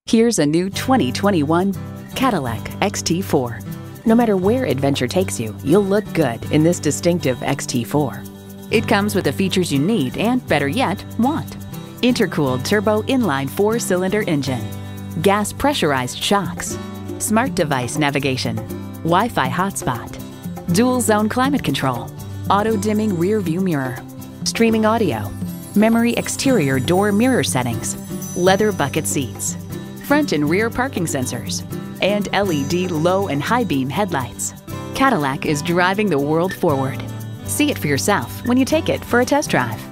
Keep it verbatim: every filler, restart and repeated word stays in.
Here's a new twenty twenty-one Cadillac X T four. No matter where adventure takes you, you'll look good in this distinctive X T four. It comes with the features you need and, better yet, want. Intercooled turbo inline four-cylinder engine, gas pressurized shocks, smart device navigation, Wi-Fi hotspot, dual zone climate control, auto-dimming rear view mirror, streaming audio, memory exterior door mirror settings, leather bucket seats, front and rear parking sensors, and L E D low and high beam headlights. Cadillac is driving the world forward. See it for yourself when you take it for a test drive.